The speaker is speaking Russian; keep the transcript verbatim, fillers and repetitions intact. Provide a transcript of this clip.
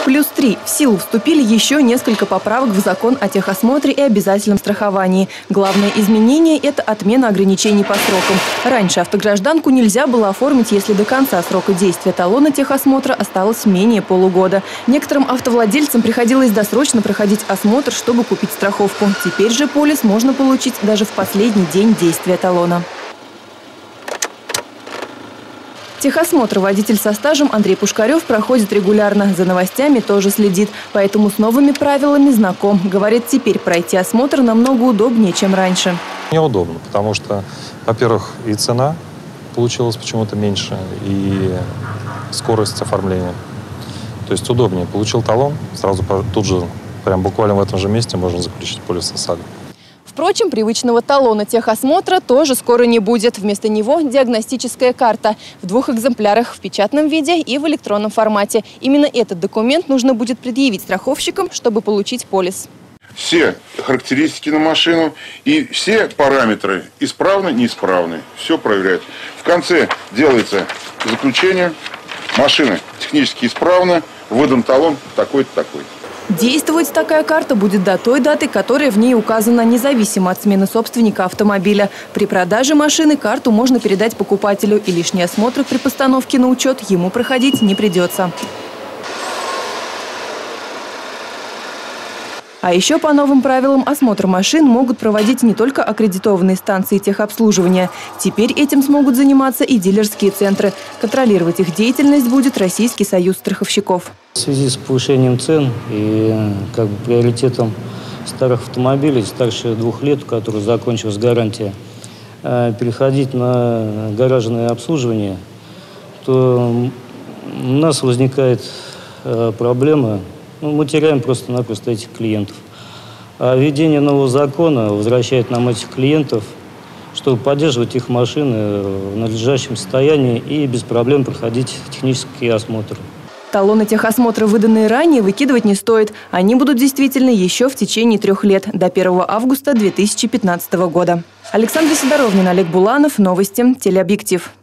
Плюс три. В силу вступили еще несколько поправок в закон о техосмотре и обязательном страховании. Главное изменение – это отмена ограничений по срокам. Раньше автогражданку нельзя было оформить, если до конца срока действия талона техосмотра осталось менее полугода. Некоторым автовладельцам приходилось досрочно проходить осмотр, чтобы купить страховку. Теперь же полис можно получить даже в последний день действия талона. Техосмотр водитель со стажем Андрей Пушкарев проходит регулярно. За новостями тоже следит. Поэтому с новыми правилами знаком. Говорит, теперь пройти осмотр намного удобнее, чем раньше. Неудобно, потому что, во-первых, и цена получилась почему-то меньше, и скорость оформления. То есть удобнее. Получил талон, сразу тут же, прям буквально в этом же месте можно заключить полис ОСАГО. Впрочем, привычного талона техосмотра тоже скоро не будет. Вместо него диагностическая карта в двух экземплярах – в печатном виде и в электронном формате. Именно этот документ нужно будет предъявить страховщикам, чтобы получить полис. Все характеристики на машину и все параметры исправны, неисправны. Все проверяют. В конце делается заключение. Машина технически исправна, выдан талон такой-то такой. Действовать такая карта будет до той даты, которая в ней указана, независимо от смены собственника автомобиля. При продаже машины карту можно передать покупателю, и лишний осмотр при постановке на учет ему проходить не придется. А еще по новым правилам осмотр машин могут проводить не только аккредитованные станции техобслуживания. Теперь этим смогут заниматься и дилерские центры. Контролировать их деятельность будет Российский союз страховщиков. В связи с повышением цен и как бы приоритетом старых автомобилей, старше двух лет, у которых закончилась гарантия, переходить на гаражное обслуживание, то у нас возникает проблема. Ну, мы теряем просто-напросто этих клиентов. А введение нового закона возвращает нам этих клиентов, чтобы поддерживать их машины в надлежащем состоянии и без проблем проходить технические осмотры. Талоны техосмотра, выданные ранее, выкидывать не стоит. Они будут действительны еще в течение трех лет, до первого августа две тысячи пятнадцатого года. Александра Сидоровнина, Олег Буланов. Новости. Телеобъектив.